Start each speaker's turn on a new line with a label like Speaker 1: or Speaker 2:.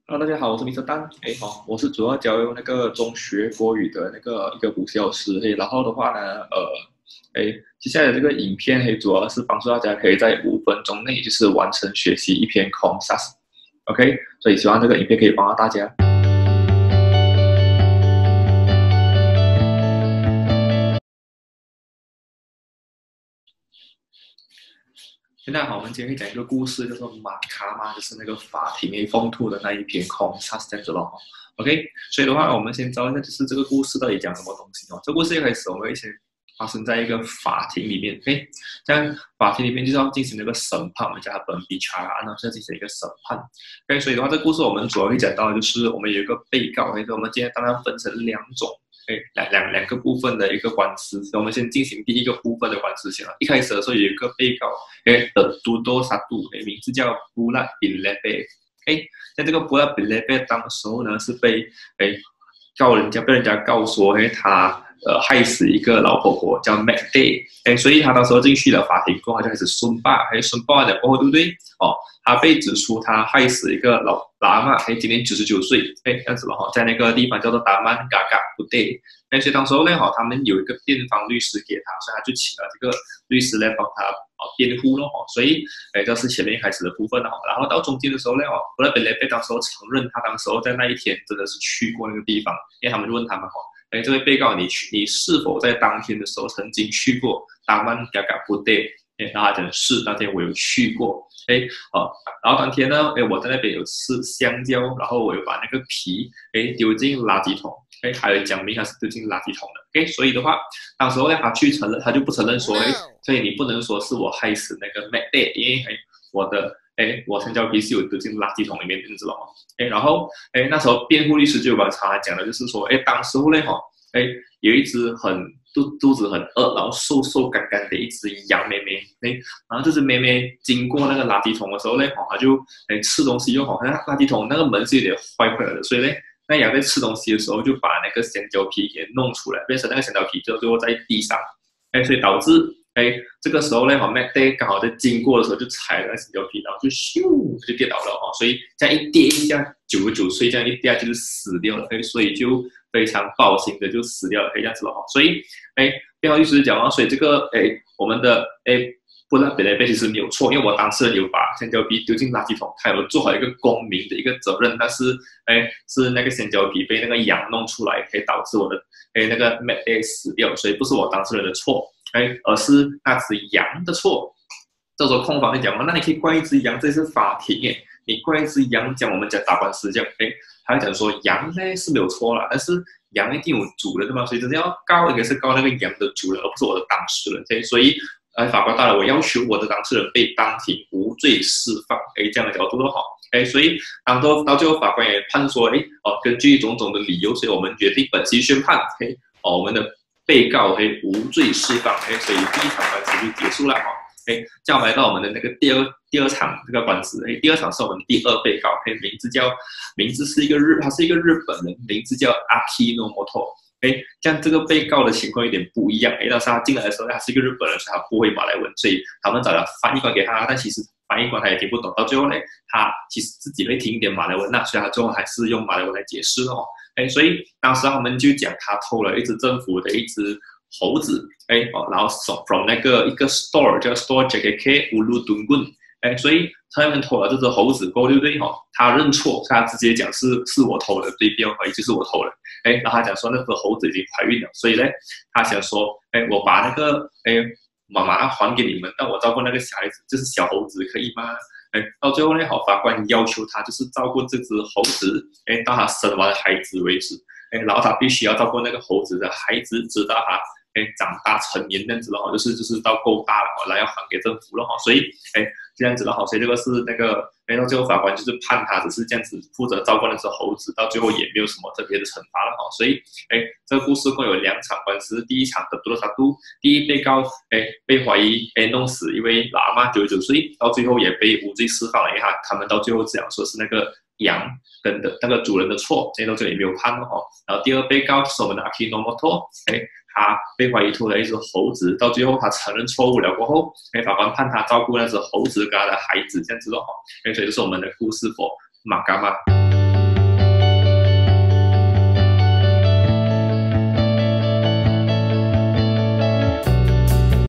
Speaker 1: Hello，大家好，我是 Mr. 蛋。好，我是主要教那个中学国语的那个一个补习老师。然后的话呢，接下来这个影片主要是帮助大家可以在5分钟内就是完成学习一篇 concept。OK，所以希望这个影片可以帮到大家。现在好，我们今天会讲一个故事，叫做马卡嘛，就是那个法庭风兔的那一篇空杀这样子咯。OK，所以的话，我们先找一下，就是这个故事到底讲什么东西哦。这个故事一开始，我们会先发生在一个法庭里面。OK，在法庭里面就是要进行那个审判，我们叫它本比查案，是要进行一个审判。OK，所以的话，这个故事我们主要会讲到，就是我们有一个被告，我们今天当然分成两种。两个部分的一个官司，所以我们先进行第一个部分的官司先啊。一开始的时候有一个被告，的杜多沙杜，名字叫布拉比勒贝，在这个布拉比勒贝当时候呢是被被人家告说，他害死一个老婆婆叫 MacDay，所以他到时候进去了法庭过后，他就开始申报，申报完了过后，对不对？哦，他被指出他害死一个老阿嬷，今年99岁，这样子了哈，在那个地方叫做达曼嘎嘎不对，所以当时候呢，他们有一个辩方律师给他，所以他就请了这个律师来帮他辩护咯，所以这是前面开始的部分了，然后到中间的时候呢，布拉比雷被当时候承认他当时候在那一天真的是去过那个地方，因为他们就问他们这位被告你是否在当天的时候曾经去过达曼嘎嘎不对？然后他讲是，那天我有去过，然后当天呢，我在那边有吃香蕉，然后我有把那个皮丢进垃圾桶，还有讲明他是丢进垃圾桶的，所以的话，当时候呢他去承认，他就不承认说，所以你不能说是我害死那个 MacDay，因为我香蕉皮是有丢进垃圾桶里面，你知道吗？然后那时候辩护律师就把他讲的就是说，当时候呢有一只肚子很饿，然后瘦干干的一只羊妹妹，然后这只妹妹经过那个垃圾桶的时候呢，她就吃东西又好像垃圾桶那个门是有点坏坏的，所以呢，那羊在吃东西的时候就把那个香蕉皮给弄出来，变成那个香蕉皮最后在地上，所以导致这个时候呢，MacDay 刚好在经过的时候就踩了那香蕉皮，然后就咻就跌倒了所以这样一跌一下，99岁这样一跌就是死掉了，所以就非常不好心的就死掉了，这样子了所以辩方律师讲所以这个我们的布拉比雷贝其实没有错，因为我当事人有把香蕉皮丢进垃圾桶，他有做好一个公民的一个责任，但是是那个香蕉皮被那个羊弄出来，可以导致我的那个 MacDay 死掉，所以不是我当事人的错，而是那只羊的错。这时候控方就讲嘛，那你可以怪一只羊，这是法庭你怪一只羊，讲我们讲打官司这样，他讲说羊呢是没有错啦，但是羊一定有主人对吗？所以真正要告应该是告那个羊的主人，而不是我的当事人，所以法官大人，我要求我的当事人被当庭无罪释放，这样的角度都好，所以到最后法官也判说，根据种种的理由，所以我们决定本期宣判，我们的被告无罪释放，所以第一场官司就结束了这样来到我们的那个第二场这个官司，第二场是我们第二被告，名字是他是一个日本人，名字叫阿基诺摩托。这样这个被告的情况有点不一样，但是他进来的时候他是一个日本人，所以他不会马来文，所以他们找了翻译官给他，但其实翻译官他也听不懂，到最后呢，他其实自己会听一点马来文所以他最后还是用马来文来解释所以当时他们就讲他偷了一只政府的一只猴子，然后 from 那个一个 store 叫 store JKK 乌鲁敦棍，所以他们偷了这只猴子过后，对不对他认错，他直接讲是我偷的，对，不要怀疑就是我偷的，然后他讲说那只猴子已经怀孕了，所以呢，他想说，我把那个妈妈还给你们，但我照顾那个小孩子，就是小猴子可以吗？到最后呢，法官要求他就是照顾这只猴子，到他生完孩子为止，然后他必须要照顾那个猴子的孩子，直到他长大成年这样子了就是到够大了然后要还给政府了所以这样子了所以这个是那个到最后法官就是判他只是这样子负责照顾那只猴子，到最后也没有什么特别的惩罚了所以这个故事共有2场官司，第一场的多罗萨都，第一被告被怀疑弄死一位老阿嬷99岁，到最后也被无罪释放了，因为他们到最后讲说是那个羊跟的那个主人的错，到最后也没有判了然后第二被告是我们的阿基诺摩托，他被怀疑偷了一只猴子，到最后他承认错误了过后，法官判他照顾那只猴子跟他的孩子这样子所以这是我们的故事for马嘎玛。